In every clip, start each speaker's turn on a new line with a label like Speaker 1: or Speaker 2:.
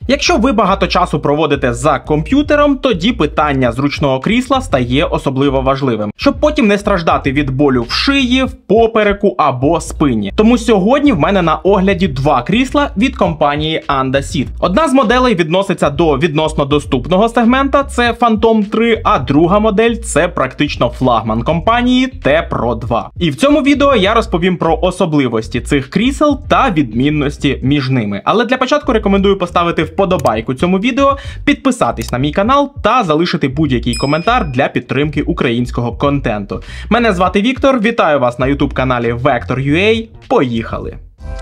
Speaker 1: Якщо ви багато часу проводите за комп'ютером, тоді питання зручного крісла стає особливо важливим, щоб потім не страждати від болю в шиї, в попереку або спині. Тому сьогодні в мене на огляді два крісла від компанії Anda Seat. Одна з моделей відноситься до відносно доступного сегмента, це Phantom 3, а друга модель це практично флагман компанії T-Pro 2. І в цьому відео я розповім про особливості цих крісел та відмінності між ними. Але для початку рекомендую поставити вподобайку цьому відео, підписатись на мій канал та залишити будь-який коментар для підтримки українського контенту. Мене звати Віктор, вітаю вас на YouTube каналі Vector.ua. Поїхали!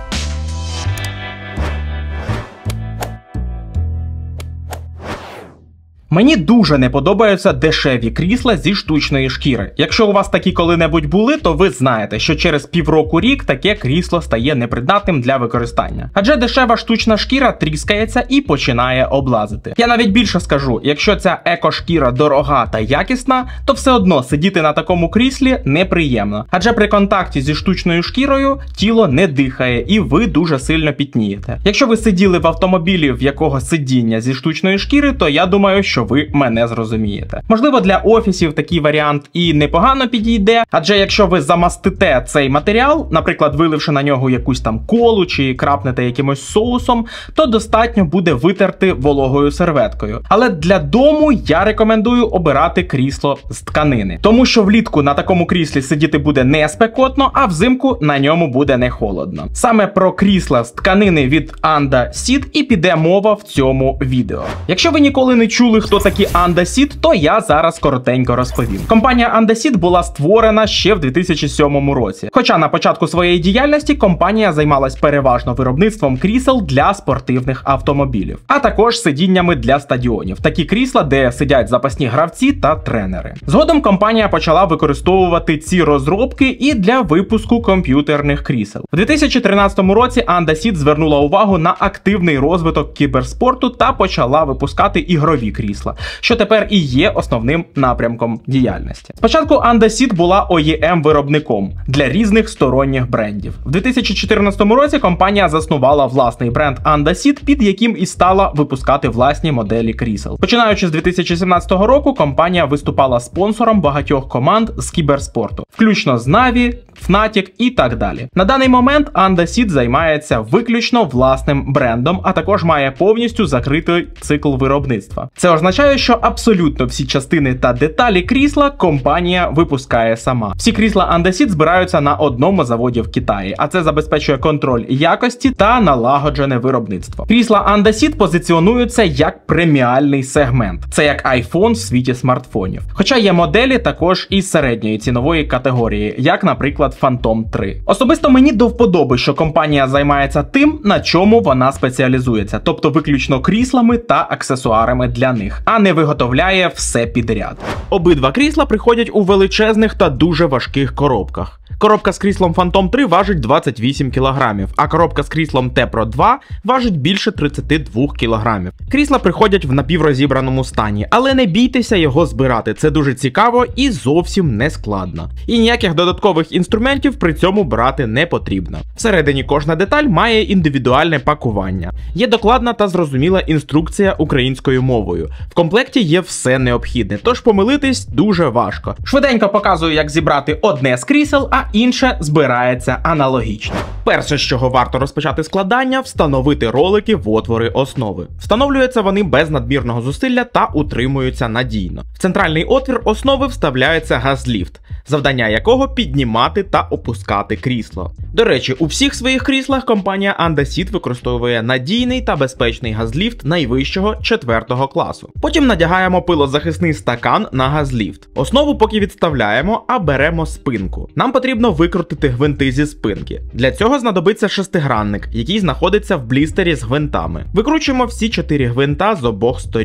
Speaker 1: Мені дуже не подобаються дешеві крісла зі штучної шкіри. Якщо у вас такі коли-небудь були, то ви знаєте, що через півроку-рік таке крісло стає непридатним для використання. Адже дешева штучна шкіра тріскається і починає облазити. Я навіть більше скажу, якщо ця еко-шкіра дорога та якісна, то все одно сидіти на такому кріслі неприємно. Адже при контакті зі штучною шкірою тіло не дихає і ви дуже сильно пітнієте. Якщо ви сиділи в автомобілі, в якого сидіння зі штучної шкіри, то я думаю, що ви мене зрозумієте. Можливо, для офісів такий варіант і непогано підійде, адже якщо ви замастите цей матеріал, наприклад, виливши на нього якусь там колу чи крапнете якимось соусом, то достатньо буде витерти вологою серветкою. Але для дому я рекомендую обирати крісло з тканини. Тому що влітку на такому кріслі сидіти буде не спекотно, а взимку на ньому буде не холодно. Саме про крісла з тканини від Anda Seat і піде мова в цьому відео. Якщо ви ніколи не чули, хто такі Anda Seat, то я зараз коротенько розповім. Компанія Anda Seat була створена ще в 2007 році. Хоча на початку своєї діяльності компанія займалась переважно виробництвом крісел для спортивних автомобілів, а також сидіннями для стадіонів. Такі крісла, де сидять запасні гравці та тренери. Згодом компанія почала використовувати ці розробки і для випуску комп'ютерних крісел. В 2013 році Anda Seat звернула увагу на активний розвиток кіберспорту та почала випускати ігрові крісла, що тепер і є основним напрямком діяльності. Спочатку Anda Seat була OEM-виробником для різних сторонніх брендів. В 2014 році компанія заснувала власний бренд Anda Seat, під яким і стала випускати власні моделі крісел. Починаючи з 2017 року, компанія виступала спонсором багатьох команд з кіберспорту, включно з Na'Vi, Fnatic і так далі. На даний момент Anda Seat займається виключно власним брендом, а також має повністю закритий цикл виробництва. Це означає, що абсолютно всі частини та деталі крісла компанія випускає сама. Всі крісла Anda Seat збираються на одному заводі в Китаї, а це забезпечує контроль якості та налагоджене виробництво. Крісла Anda Seat позиціонуються як преміальний сегмент. Це як iPhone в світі смартфонів. Хоча є моделі також із середньої цінової категорії, як, наприклад, Phantom 3. Особисто мені до вподоби, що компанія займається тим, на чому вона спеціалізується, тобто виключно кріслами та аксесуарами для них, а не виготовляє все підряд. Обидва крісла приходять у величезних та дуже важких коробках. Коробка з кріслом Phantom 3 важить 28 кг, а коробка з кріслом T-Pro 2 важить більше 32 кг. Крісла приходять в напіврозібраному стані, але не бійтеся його збирати, це дуже цікаво і зовсім не складно. І ніяких додаткових інструментів при цьому брати не потрібно. Всередині кожна деталь має індивідуальне пакування. Є докладна та зрозуміла інструкція українською мовою. В комплекті є все необхідне, тож помилитись дуже важко. Швиденько показую, як зібрати одне з крісел, а інше збирається аналогічно. Перше, з чого варто розпочати складання – встановити ролики в отвори основи. Встановлюються вони без надмірного зусилля та утримуються надійно. В центральний отвір основи вставляється газліфт, завдання якого піднімати та опускати крісло. До речі, у всіх своїх кріслах компанія Anda Seat використовує надійний та безпечний газліфт найвищого 4-го класу. Потім надягаємо пилозахисний стакан на газліфт. Основу поки відставляємо, а беремо спинку. Нам потрібно викрутити гвинти зі спинки. Для цього знадобиться шестигранник, який знаходиться в блістері з гвинтами. Викручуємо всі 4 гвинта з обох сторін.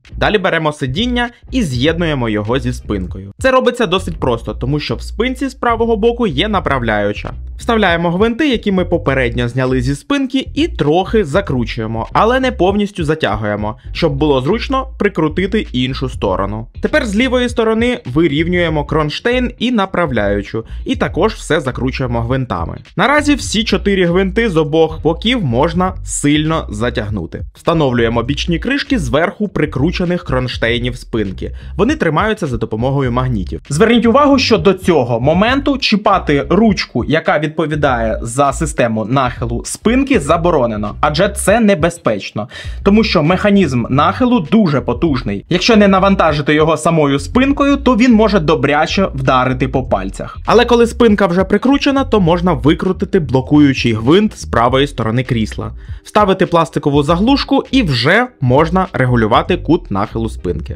Speaker 1: Далі беремо сидіння і з'єднуємо його зі спинкою. Це робиться досить просто, тому що в спинці з правого боку є направляюча. Вставляємо гвинти, які ми попередньо зняли зі спинки, і трохи закручуємо, але не повністю затягуємо, щоб було зручно прикрутити іншу сторону. Тепер з лівої сторони вирівнюємо кронштейн і направляючу, і також все закручуємо гвинтами. Наразі всі 4 гвинти з обох боків можна сильно затягнути. Встановлюємо бічні кришки зверху прикручених кронштейнів спинки. Вони тримаються за допомогою магнітів. Зверніть увагу, що до цього моменту чіпати ручку, яка відповідає за систему нахилу спинки, заборонено, адже це небезпечно, тому що механізм нахилу дуже потужний. Якщо не навантажити його самою спинкою, то він може добряче вдарити по пальцях. Але коли спинка вже прикручена, то можна викрутити блокуючий гвинт з правої сторони крісла, вставити пластикову заглушку і вже можна регулювати кут нахилу спинки.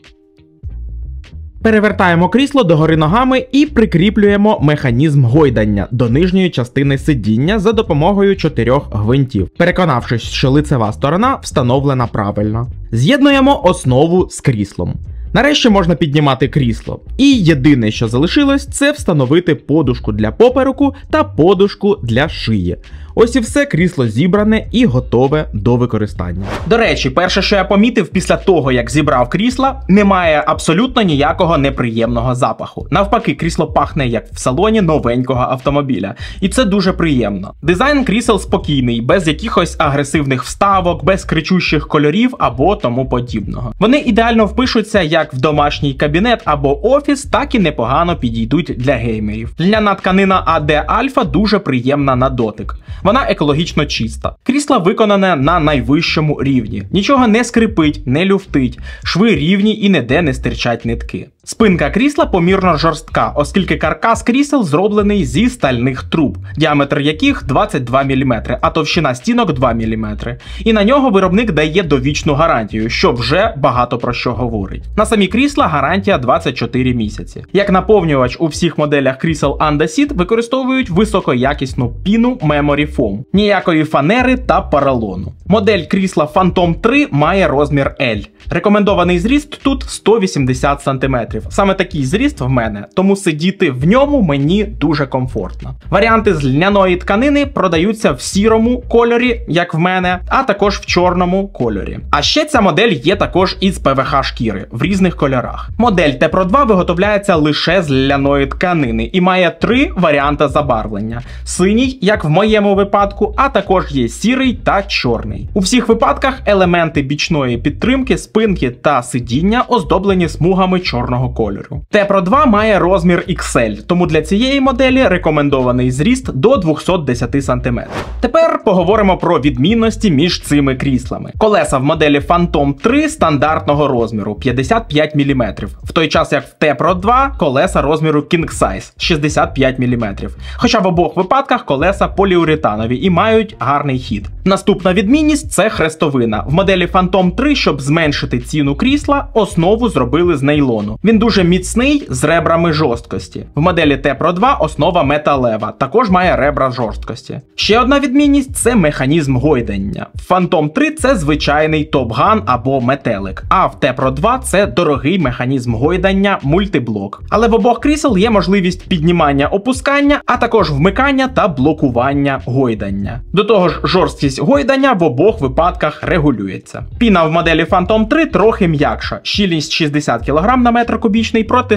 Speaker 1: Перевертаємо крісло догори ногами і прикріплюємо механізм гойдання до нижньої частини сидіння за допомогою 4 гвинтів, переконавшись, що лицева сторона встановлена правильно. З'єднуємо основу з кріслом. Нарешті можна піднімати крісло. І єдине, що залишилось, це встановити подушку для попереку та подушку для шиї. Ось і все, крісло зібране і готове до використання. До речі, перше, що я помітив після того, як зібрав крісла, немає абсолютно ніякого неприємного запаху. Навпаки, крісло пахне як в салоні новенького автомобіля. І це дуже приємно. Дизайн крісел спокійний, без якихось агресивних вставок, без кричущих кольорів або тому подібного. Вони ідеально впишуться як в домашній кабінет або офіс, так і непогано підійдуть для геймерів. Ляна тканина AD Alpha дуже приємна на дотик. Вона екологічно чиста. Крісло виконане на найвищому рівні. Нічого не скрипить, не люфтить, шви рівні і ніде не стирчать нитки. Спинка крісла помірно жорстка, оскільки каркас крісел зроблений зі стальних труб, діаметр яких 22 мм, а товщина стінок 2 мм. І на нього виробник дає довічну гарантію, що вже багато про що говорить. На самі крісла гарантія 24 місяці. Як наповнювач у всіх моделях крісел Andasit використовують високоякісну піну Memory Foam. Ніякої фанери та поролону. Модель крісла Phantom 3 має розмір L. Рекомендований зріст тут 180 см. Саме такий зріст в мене, тому сидіти в ньому мені дуже комфортно. Варіанти з льняної тканини продаються в сірому кольорі, як в мене, а також в чорному кольорі. А ще ця модель є також із ПВХ шкіри в різних кольорах. Модель T-Pro 2 виготовляється лише з льняної тканини і має 3 варіанти забарвлення. Синій, як в моєму випадку, а також є сірий та чорний. У всіх випадках елементи бічної підтримки, спинки та сидіння оздоблені смугами чорного кольору. T-Pro 2 має розмір XL, тому для цієї моделі рекомендований зріст до 210 см. Тепер поговоримо про відмінності між цими кріслами. Колеса в моделі Phantom 3 стандартного розміру 55 мм, в той час як в T-Pro 2 колеса розміру King Size 65 мм. Хоча в обох випадках колеса поліуретанові і мають гарний хід. Наступна відмінність – це хрестовина. В моделі Phantom 3, щоб зменшити ціну крісла, основу зробили з нейлону. Він дуже міцний, з ребрами жорсткості. В моделі T-Pro 2 основа металева, також має ребра жорсткості. Ще одна відмінність – це механізм гойдання. В Phantom 3 це звичайний топган або метелик, а в T-Pro 2 це дорогий механізм гойдання мультиблок. Але в обох крісел є можливість піднімання-опускання, а також вмикання та блокування гойдання. До того ж, жорсткість гойдання в обох випадках регулюється. Піна в моделі Phantom 3 трохи м'якша, щільність 60 кг на метр кубічний проти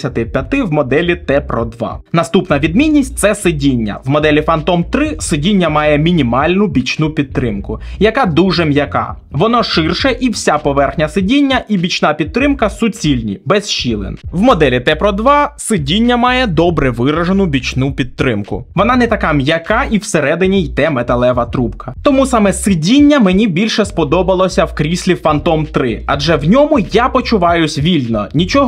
Speaker 1: 65 в моделі T-Pro 2. Наступна відмінність – це сидіння. В моделі Phantom 3 сидіння має мінімальну бічну підтримку, яка дуже м'яка. Воно ширше і вся поверхня сидіння і бічна підтримка суцільні, без щілин. В моделі T-Pro 2 сидіння має добре виражену бічну підтримку. Вона не така м'яка і всередині йде металева трубка. Тому саме сидіння мені більше сподобалося в кріслі Phantom 3, адже в ньому я почуваюсь вільно, нічого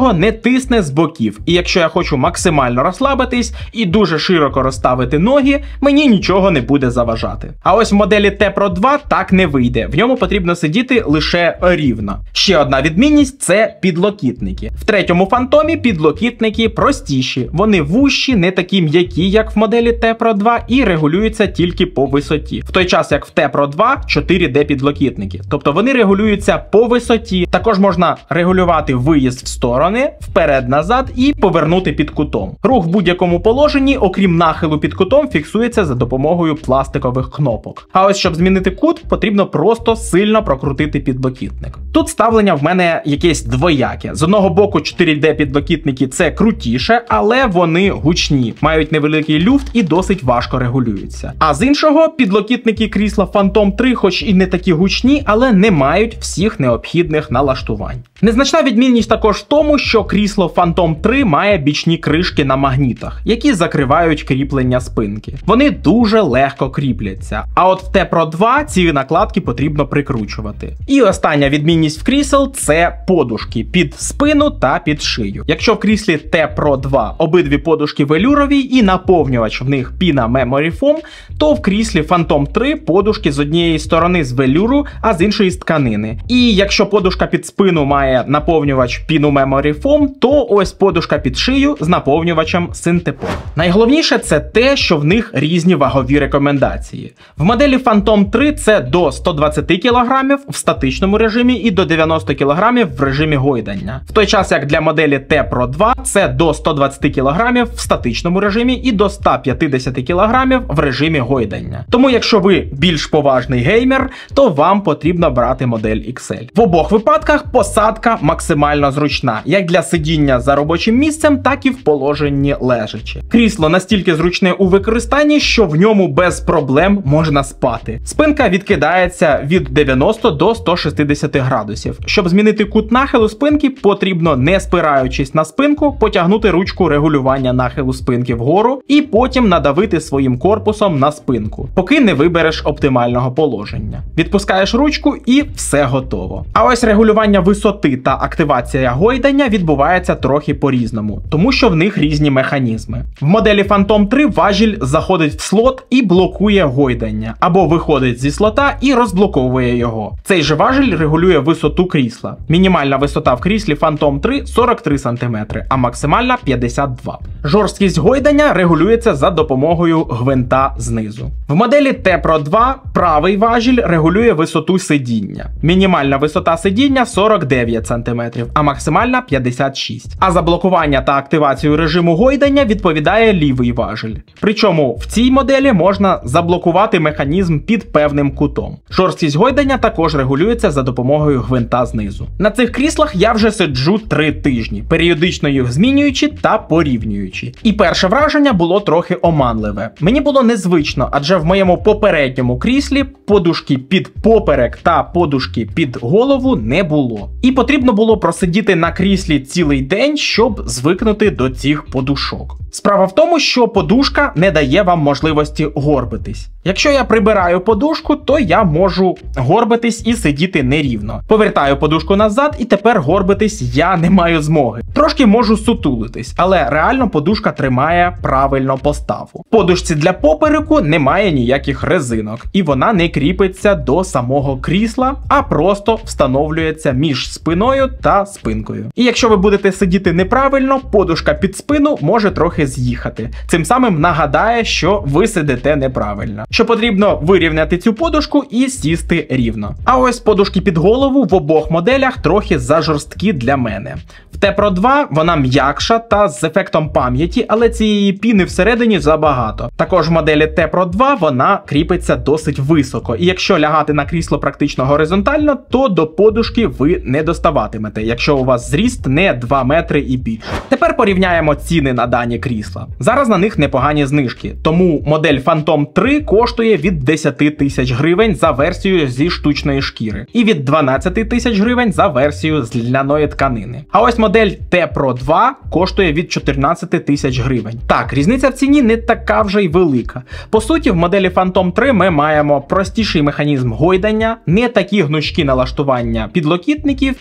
Speaker 1: нічого не тисне з боків, і якщо я хочу максимально розслабитись і дуже широко розставити ноги, мені нічого не буде заважати. А ось в моделі T Pro 2 так не вийде, в ньому потрібно сидіти лише рівно. Ще одна відмінність – це підлокітники. В третьому фантомі підлокітники простіші, вони вужчі, не такі м'які, як в моделі T Pro 2, і регулюються тільки по висоті. В той час, як в T Pro 2 4D підлокітники, тобто вони регулюються по висоті. Також можна регулювати виїзд в сторони, вперед-назад і повернути під кутом. Рух в будь-якому положенні, окрім нахилу під кутом, фіксується за допомогою пластикових кнопок. А ось щоб змінити кут, потрібно просто сильно прокрутити підлокітник. Тут ставлення в мене якесь двояке. З одного боку 4D підлокітники це крутіше, але вони гучні, мають невеликий люфт і досить важко регулюються. А з іншого, підлокітники крісла Phantom 3 хоч і не такі гучні, але не мають всіх необхідних налаштувань. Незначна відмінність також в тому, що крісло Phantom 3 має бічні кришки на магнітах, які закривають кріплення спинки. Вони дуже легко кріпляться, а от в T Pro 2 ці накладки потрібно прикручувати. І остання відмінність в крісел – це подушки під спину та під шию. Якщо в кріслі T Pro 2 обидві подушки велюрові і наповнювач в них піна Memory Foam, то в кріслі Phantom 3 подушки з однієї сторони з велюру, а з іншої з тканини. І якщо подушка під спину має наповнювач піну Memory Foam, то ось подушка під шию з наповнювачем Synthepod. Найголовніше це те, що в них різні вагові рекомендації. В моделі Phantom 3 це до 120 кг в статичному режимі і до 90 кг в режимі гойдання. В той час, як для моделі T Pro 2 це до 120 кг в статичному режимі і до 150 кг в режимі гойдання. Тому якщо ви більш поважний геймер, то вам потрібно брати модель XL. В обох випадках посадка максимально зручна, як для сидіння за робочим місцем, так і в положенні лежачи. Крісло настільки зручне у використанні, що в ньому без проблем можна спати. Спинка відкидається від 90 до 160 градусів. Щоб змінити кут нахилу спинки, потрібно, не спираючись на спинку, потягнути ручку регулювання нахилу спинки вгору і потім надавити своїм корпусом на спинку, поки не вибереш оптимального положення. Відпускаєш ручку і все готово. А ось регулювання висоти та активація гойдання відбувається трохи по-різному, тому що в них різні механізми. В моделі Phantom 3 важіль заходить в слот і блокує гойдання, або виходить зі слота і розблоковує його. Цей же важіль регулює висоту крісла. Мінімальна висота в кріслі Phantom 3 – 43 см, а максимальна – 52. Жорсткість гойдання регулюється за допомогою гвинта знизу. В моделі T Pro 2 правий важіль регулює висоту сидіння. Мінімальна висота сидіння – 49 см, а максимальна – 56. А за блокування та активацію режиму гойдання відповідає лівий важіль. Причому в цій моделі можна заблокувати механізм під певним кутом. Жорсткість гойдання також регулюється за допомогою гвинта знизу. На цих кріслах я вже сиджу 3 тижні, періодично їх змінюючи та порівнюючи. І перше враження було трохи оманливе. Мені було незвично, адже в моєму попередньому кріслі подушки під поперек та подушки під голову не було. І потрібно було просидіти на кріслі цілий день, щоб звикнути до цих подушок. Справа в тому, що подушка не дає вам можливості горбитись. Якщо я прибираю подушку, то я можу горбитись і сидіти нерівно. Повертаю подушку назад і тепер горбитись я не маю змоги. Трошки можу сутулитись, але реально подушка тримає правильно поставу. В подушці для попереку немає ніяких резинок, і вона не кріпиться до самого крісла, а просто встановлюється між спиною та спинкою. І якщо ви будете сидіти неправильно, подушка під спину може трохи з'їхати. Цим самим нагадає, що ви сидите неправильно. Що потрібно вирівняти цю подушку і сісти рівно. А ось подушки під голову в обох моделях трохи зажорсткі для мене. В T Pro 2 вона м'якша та з ефектом пам'яті, але цієї піни всередині забагато. Також в моделі T Pro 2 вона кріпиться досить високо, і якщо лягати на крісло практично горизонтально, то до подушки ви не доставатимете, якщо у вас зріст не 2 метри і більше. Тепер порівняємо ціни на дані крісла. Зараз на них непогані знижки, тому модель Phantom 3 коштує від 10 тисяч гривень за версію зі штучної шкіри і від 12 тисяч гривень за версію з льняної тканини. А ось модель T Pro 2 коштує від 14 тисяч гривень. Так, різниця в ціні не така вже й велика. По суті, в моделі Phantom 3 ми маємо простіший механізм гойдання, не такі гнучкі налаштування підлокітників та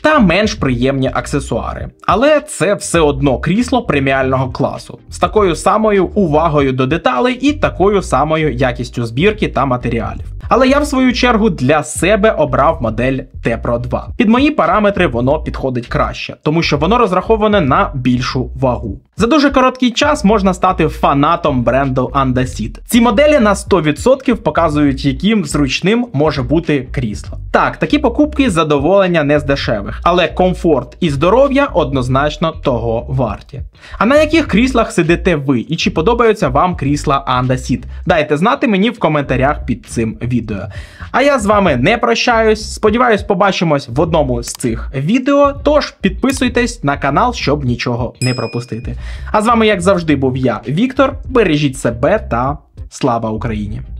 Speaker 1: та менш приємні аксесуари. Але це все одно крісло преміального класу, з такою самою увагою до деталей і такою самою якістю збірки та матеріалів. Але я в свою чергу для себе обрав модель T-Pro 2. Під мої параметри воно підходить краще, тому що воно розраховане на більшу вагу. За дуже короткий час можна стати фанатом бренду Andasit. Ці моделі на 100% показують, яким зручним може бути крісло. Так, такі покупки задоволення не з дешевих, але комфорт і здоров'я однозначно того варті. А на яких кріслах сидите ви і чи подобаються вам крісла Andasit? Дайте знати мені в коментарях під цим відео. А я з вами не прощаюсь, сподіваюсь, побачимось в одному з цих відео, тож підписуйтесь на канал, щоб нічого не пропустити. А з вами, як завжди, був я, Віктор. Бережіть себе та слава Україні!